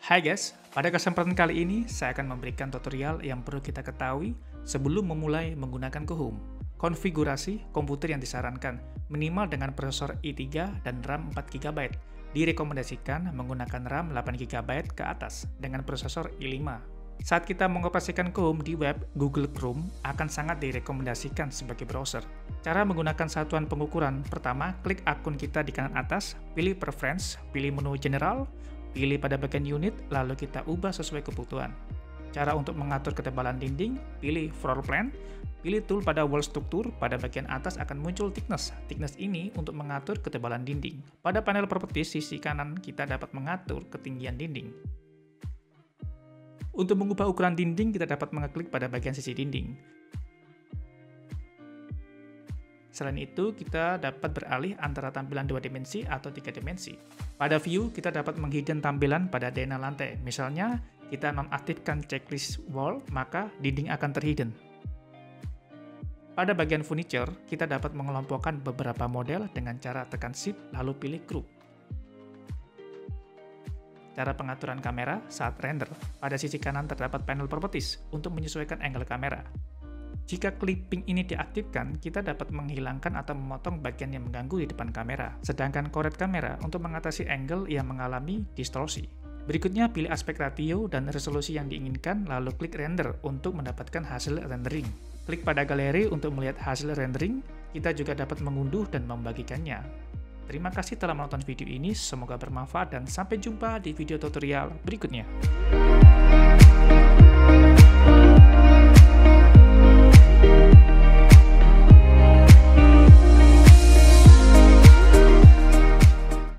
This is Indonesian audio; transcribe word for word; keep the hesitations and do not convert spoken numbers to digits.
Hai guys, pada kesempatan kali ini saya akan memberikan tutorial yang perlu kita ketahui sebelum memulai menggunakan Chrome. Konfigurasi komputer yang disarankan minimal dengan prosesor i tiga dan RAM empat giga byte. Direkomendasikan menggunakan RAM delapan giga byte ke atas dengan prosesor i lima. Saat kita mengoperasikan Chrome di web, Google Chrome akan sangat direkomendasikan sebagai browser. Cara menggunakan satuan pengukuran: pertama, klik akun kita di kanan atas, pilih Preference, pilih menu General, pilih pada bagian unit, lalu kita ubah sesuai kebutuhan. Cara untuk mengatur ketebalan dinding, pilih Floor Plan, pilih tool pada Wall Structure, pada bagian atas akan muncul Thickness. Thickness ini untuk mengatur ketebalan dinding. Pada panel Properties sisi kanan, kita dapat mengatur ketinggian dinding. Untuk mengubah ukuran dinding, kita dapat mengeklik pada bagian sisi dinding. Selain itu, kita dapat beralih antara tampilan dua dimensi atau tiga dimensi. Pada view, kita dapat menghidden tampilan pada DNA lantai. Misalnya, kita nonaktifkan checklist wall, maka dinding akan terhidden. Pada bagian furniture, kita dapat mengelompokkan beberapa model dengan cara tekan Shift lalu pilih group. Cara pengaturan kamera saat render. Pada sisi kanan terdapat panel properties untuk menyesuaikan angle kamera. Jika clipping ini diaktifkan, kita dapat menghilangkan atau memotong bagian yang mengganggu di depan kamera. Sedangkan correct kamera untuk mengatasi angle yang mengalami distorsi. Berikutnya, pilih aspek ratio dan resolusi yang diinginkan, lalu klik render untuk mendapatkan hasil rendering. Klik pada galeri untuk melihat hasil rendering. Kita juga dapat mengunduh dan membagikannya. Terima kasih telah menonton video ini, semoga bermanfaat dan sampai jumpa di video tutorial berikutnya.